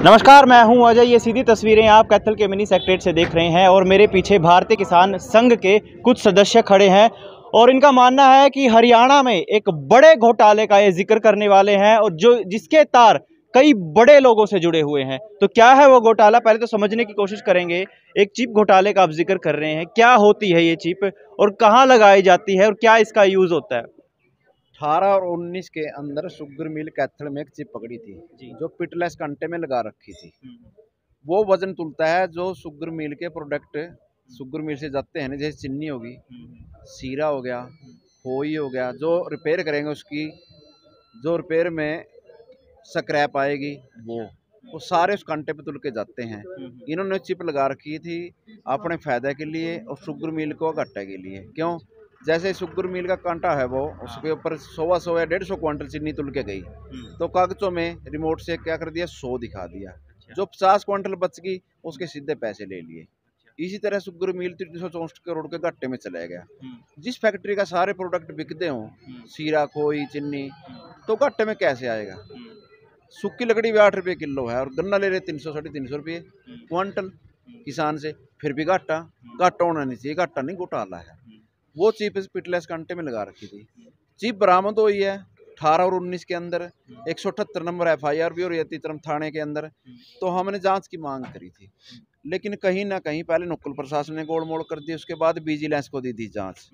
नमस्कार, मैं हूं अजय। ये सीधी तस्वीरें आप कैथल के मिनी सेक्रेटरीट से देख रहे हैं और मेरे पीछे भारतीय किसान संघ के कुछ सदस्य खड़े हैं और इनका मानना है कि हरियाणा में एक बड़े घोटाले का ये जिक्र करने वाले हैं और जिसके तार कई बड़े लोगों से जुड़े हुए हैं। तो क्या है वो घोटाला, पहले तो समझने की कोशिश करेंगे। एक चिप घोटाले का आप जिक्र कर रहे हैं, क्या होती है ये चिप और कहाँ लगाई जाती है और क्या इसका यूज होता है? 18 और 19 के अंदर शुगर मिल कैथल में एक चिप पकड़ी थी जो पिटलेस कांटे में लगा रखी थी। वो वजन तुलता है जो शुगर मिल के प्रोडक्ट शुगर मिल से जाते हैं ना, जैसे चीनी होगी, सीरा हो गया, खोई हो गया, जो रिपेयर करेंगे उसकी जो रिपेयर में स्क्रैप आएगी वो सारे उस कांटे पे तुल के जाते हैं। इन्होंने चिप लगा रखी थी अपने फायदे के लिए और शुगर मिल को घाटे के लिए। क्यों? जैसे शुगर मिल का कांटा है वो उसके ऊपर 100 या 150 क्वांटल चीनी तुल के गई, तो कागजों में रिमोट से क्या कर दिया, 100 दिखा दिया। जो 50 क्वांटल बच गई उसके सीधे पैसे ले लिए। इसी तरह शुगर मिल 364 करोड़ के घाटे में चला गया। जिस फैक्ट्री का सारे प्रोडक्ट बिकते हों, सीरा, खोई, चीनी, तो घाटे में कैसे आएगा? सूखी लकड़ी भी 8 रुपये किलो है और गन्ना ले रहे 300 साढ़े 300 रुपये क्वांटल किसान से, फिर भी घाटा होना नहीं चाहिए। घाटा नहीं, घोटाला है। वो चिप पिटलेस कांटे में लगा रखी थी। चिप बरामद हुई है 18 और 19 के अंदर। 178 नंबर FIR भी हो रही है तीतरम थाने के अंदर। तो हमने जांच की मांग करी थी, लेकिन कहीं ना कहीं पहले नुक्कड़ प्रशासन ने गोल मोड़ कर दी, उसके बाद विजिलेंस को दी थी जांच।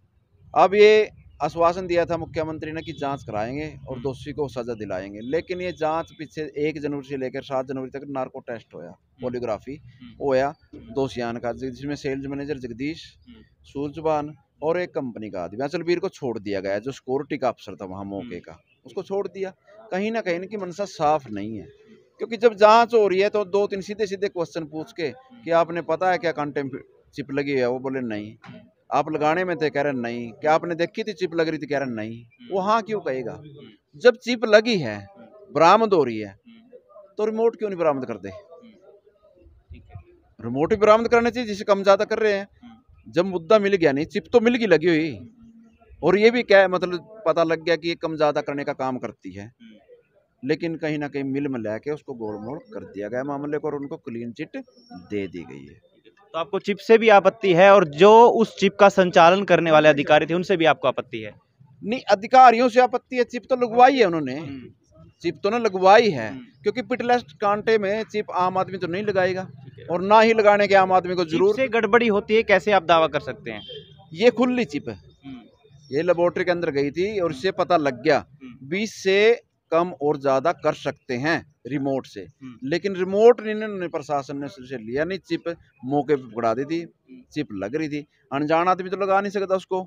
अब ये आश्वासन दिया था मुख्यमंत्री ने कि जांच कराएंगे और दोषी को सजा दिलाएंगे, लेकिन ये जांच पीछे 1 जनवरी से लेकर 7 जनवरी तक नार्को टेस्ट होया, पॉलीग्राफी होया दोषियान का, जिसमें सेल्स मैनेजर जगदीश, सूरजबान और एक कंपनी का आदमी अचलबीर को छोड़ दिया गया, जो सिक्योरिटी का अफसर था वहाँ मौके का, उसको छोड़ दिया। कहीं ना कहीं इनकी मंशा साफ नहीं है, क्योंकि जब जांच हो रही है तो 2-3 सीधे सीधे क्वेश्चन पूछ के कि आपने पता है क्या कांटे में चिप लगी है? वो बोले नहीं। आप लगाने में थे? कह रहे नहीं। क्या आपने देखी थी चिप लग रही थी? कह रहे नहीं। वो हाँ क्यों कहेगा? जब चिप लगी है, बरामद हो रही है, तो रिमोट क्यों नहीं बरामद करते? रिमोट भी बरामद करने चाहिए जिसे कम ज्यादा कर रहे हैं। जब मुद्दा मिल गया, नहीं चिप तो मिल गई लगी हुई, और ये भी क्या मतलब पता लग गया कि ये कम ज्यादा करने का काम करती है, लेकिन कहीं ना कहीं मिल में लेके उसको गोल मोड़ कर दिया गया मामले को और उनको क्लीन चिट दे दी गई है। तो आपको चिप से भी आपत्ति है और जो उस चिप का संचालन करने वाले अधिकारी थे उनसे भी आपको आपत्ति है? नहीं, अधिकारियों से आपत्ति है। चिप तो लगवाई है उन्होंने, चिप तो ना लगवाई है, क्योंकि पिटलेस कांटे में चिप आम आदमी तो नहीं लगाएगा और ना ही लगाने के आम आदमी को जरूर से गड़बड़ी होती है, कैसे आप दावा कर सकते हैं? ये खुली चिप है, ये लेबोरेटरी के अंदर गई थी और इससे पता लग गया 20 से कम और ज्यादा कर सकते हैं रिमोट से, लेकिन रिमोट इन्होंने प्रशासन ने से लिया नहीं, चिप मौके पे पकड़ा दी थी। चिप लग रही थी, अनजान आदमी तो लगा नहीं सकता उसको,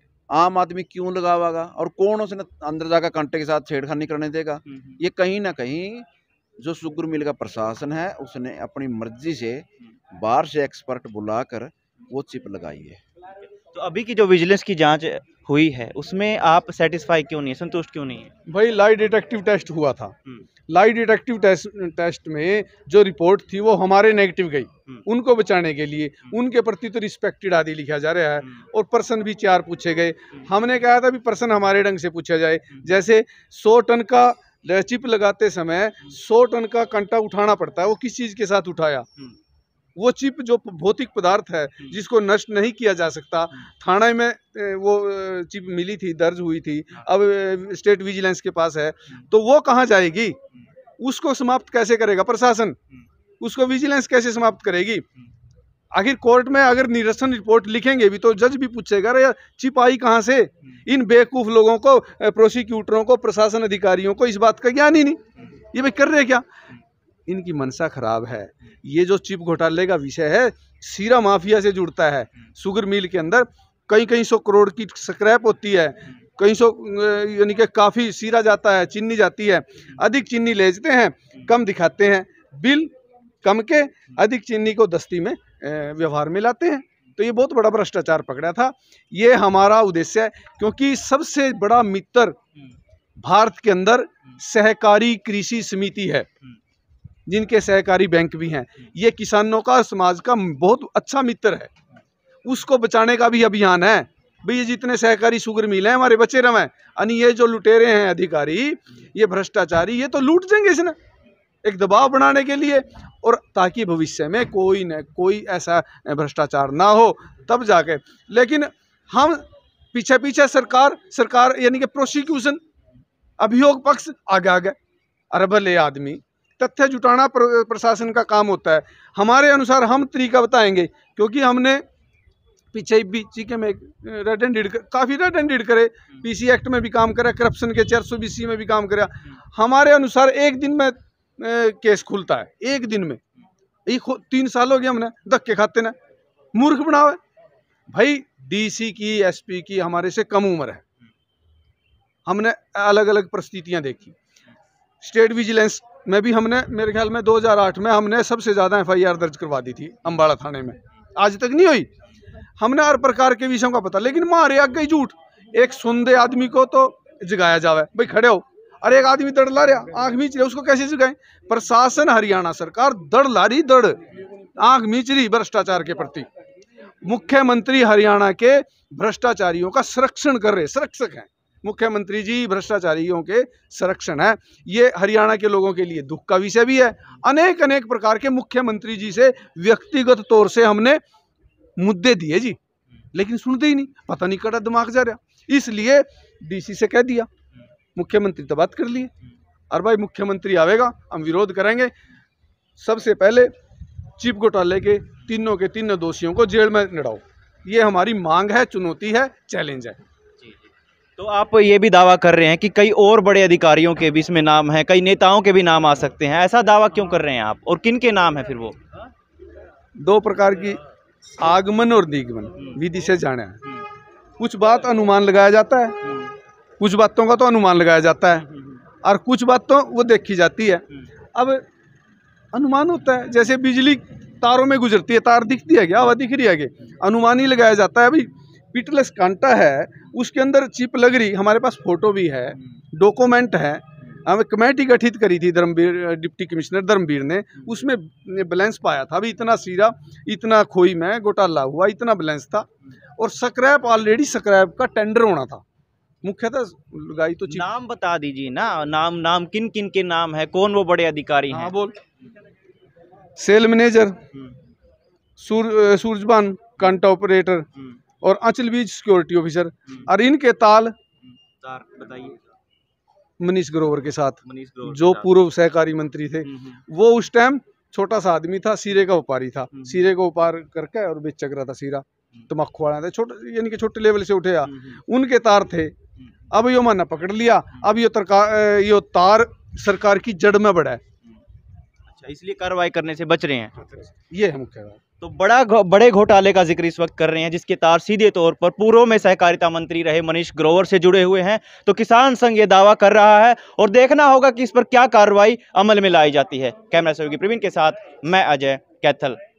आम आदमी क्यों लगावागा और कौन उसने अंदर जाकर कांटे के साथ छेड़खानी करने देगा? ये कहीं ना कहीं जो शुगर मिल का प्रशासन है उसने अपनी मर्जी से बाहर से एक्सपर्ट बुलाकर वो चिप लगाई है। तो अभी की जो विजिलेंस की जांच हुई है उसमें आप सेटिस्फाई क्यों नहीं है, संतुष्ट क्यों नहीं है? भाई लाई डिटेक्टिव टेस्ट हुआ था, लाई डिटेक्टिव टेस्ट में जो रिपोर्ट थी वो हमारे नेगेटिव गई। उनको बचाने के लिए उनके प्रति तो रिस्पेक्टेड आदि लिखा जा रहा है और पर्सन भी 4 पूछे गए। हमने कहा था भी पर्सन हमारे ढंग से पूछा जाए, जैसे 100 टन का चिप लगाते समय 100 टन का कंटा उठाना पड़ता है, वो किस चीज के साथ उठाया? वो चिप जो भौतिक पदार्थ है जिसको नष्ट नहीं किया जा सकता, थाने में वो चिप मिली थी, दर्ज हुई थी, अब स्टेट विजिलेंस के पास है, तो वो कहाँ जाएगी? उसको समाप्त कैसे करेगा प्रशासन? उसको विजिलेंस कैसे समाप्त करेगी? आखिर कोर्ट में अगर निरसन रिपोर्ट लिखेंगे भी तो जज भी पूछेगा, अरे यार चिप आई कहाँ से? इन बेवकूफ लोगों को, प्रोसिक्यूटरों को, प्रशासन अधिकारियों को इस बात का ज्ञान ही नहीं, ये भाई कर रहे क्या? इनकी मनसा खराब है। ये जो चिप घोटाले का विषय है सीरा माफिया से जुड़ता है। शुगर मिल के अंदर कई 100 करोड़ की स्क्रैप होती है, कई 100 यानी कि काफ़ी सीरा जाता है, चीनी जाती है, अधिक चीनी ले जाते हैं, कम दिखाते हैं, बिल कम के अधिक चीनी को दस्ती में व्यवहार में लाते हैं। तो ये बहुत बड़ा भ्रष्टाचार पकड़ा था। ये हमारा उद्देश्य है, क्योंकि सबसे बड़ा मित्र भारत के अंदर सहकारी कृषि समिति है, जिनके सहकारी बैंक भी हैं। ये किसानों का, समाज का बहुत अच्छा मित्र है, उसको बचाने का भी अभियान है। भाई ये जितने सहकारी शुगर मिल हैं हमारे बचे रहे, यानी ये जो लुटेरे हैं अधिकारी, ये भ्रष्टाचारी, ये तो लूट देंगे इसने। एक दबाव बनाने के लिए, और ताकि भविष्य में कोई न कोई ऐसा भ्रष्टाचार ना हो, तब जाके। लेकिन हम पीछे पीछे सरकार यानी कि प्रोसिक्यूशन, अभियोग पक्ष आगे आगे। अरे भले आदमी, तथ्य जुटाना प्रशासन का काम होता है। हमारे अनुसार हम तरीका बताएंगे, क्योंकि हमने पीछे बीच में काफ़ी रेड एंडेड करे, पीसी एक्ट में भी काम करा, करप्शन के 420 में भी काम करा। हमारे अनुसार एक दिन में केस खुलता है, एक दिन में। 3 साल हो गया हमने धक्के खाते ना, मूर्ख बनावे भाई। डीसी की, एसपी की हमारे से कम उम्र है। हमने अलग अलग परिस्थितियां देखी। स्टेट विजिलेंस में भी हमने, मेरे ख्याल में 2008 में हमने सबसे ज़्यादा एफआईआर दर्ज करवा दी थी अम्बाड़ा थाने में, आज तक नहीं हुई। हमने हर प्रकार के विषयों का पता, लेकिन मारे आ गई झूठ। एक सुनदे आदमी को तो जगाया जावे, भाई खड़े हो। अरे एक आदमी दड़ ला रहा, आंख मीच रहा, उसको कैसे जगाएं? प्रशासन, हरियाणा सरकार दड़ ला रही, दड़ आंख मीच रही भ्रष्टाचार के प्रति। मुख्यमंत्री हरियाणा के भ्रष्टाचारियों का संरक्षण कर रहे, संरक्षक हैं मुख्यमंत्री जी, भ्रष्टाचारियों के संरक्षण है। ये हरियाणा के लोगों के लिए दुख का विषय भी है। अनेक अनेक प्रकार के मुख्यमंत्री जी से व्यक्तिगत तौर से हमने मुद्दे दिए जी, लेकिन सुनते ही नहीं, पता नहीं कड़ा दिमाग जा रहा। इसलिए डीसी से कह दिया, मुख्यमंत्री तो बात कर लिए। और भाई मुख्यमंत्री आवेगा, हम विरोध करेंगे। सबसे पहले चिप घोटाले के तीनों दोषियों को जेल में लड़ाओ, ये हमारी मांग है, चुनौती है, चैलेंज है। तो आप ये भी दावा कर रहे हैं कि कई और बड़े अधिकारियों के भी इसमें नाम है, कई नेताओं के भी नाम आ सकते हैं, ऐसा दावा क्यों कर रहे हैं आप, और किन के नाम है फिर वो? 2 प्रकार की आगमन और दिगमन विधि से जाना है। कुछ बात अनुमान लगाया जाता है, कुछ बातों का तो अनुमान लगाया जाता है, और कुछ बात तो वो देखी जाती है। अब अनुमान होता है, जैसे बिजली तारों में गुजरती है, तार दिखती है क्या, हवा दिख रही है क्या, अनुमान ही लगाया जाता है। अभी पिटलेस कांटा है, उसके अंदर चिप लग रही, हमारे पास फोटो भी है, डॉक्यूमेंट है। हमें कमेटी गठित करी थी डिप्टी कमिश्नर धर्मवीर ने, उसमें बैलेंस पाया था। अभी इतना सीरा, इतना खोई में घोटाला हुआ, इतना बैलेंस था। और स्क्रैप, ऑलरेडी स्क्रैप का टेंडर होना था। मुख्यतः लगाई तो नाम बता दीजिए ना, नाम किन किन के नाम है, कौन वो बड़े अधिकारी हैं? हाँ बोल। सेल मैनेजर सूरजबान कांटा ऑपरेटर और अंचल बीज सिक्योरिटी ऑफिसर, और इनके ताल बताइए। मनीष ग्रोवर के साथ, ग्रोवर जो पूर्व सहकारी मंत्री थे। वो उस टाइम छोटा सा आदमी था, सीरे का व्यापारी था, सीरे को व्यापार करके और बेच रहा था सीरा, तम्बाकू वाला था, छोटे यानी कि छोटे लेवल से उठे। उनके तार थे। अब यो माना पकड़ लिया, अब यो तार सरकार की जड़ में बढ़ा है। अच्छा, इसलिए कार्रवाई करने से बच रहे हैं, ये है मुख्य बात। तो बड़े घोटाले का जिक्र इस वक्त कर रहे हैं, जिसके तार सीधे तौर पर पूर्व में सहकारिता मंत्री रहे मनीष ग्रोवर से जुड़े हुए हैं। तो किसान संघ ये दावा कर रहा है, और देखना होगा कि इस पर क्या कार्रवाई अमल में लाई जाती है। कैमरा सहयोगी प्रवीण के साथ मैं अजय, कैथल।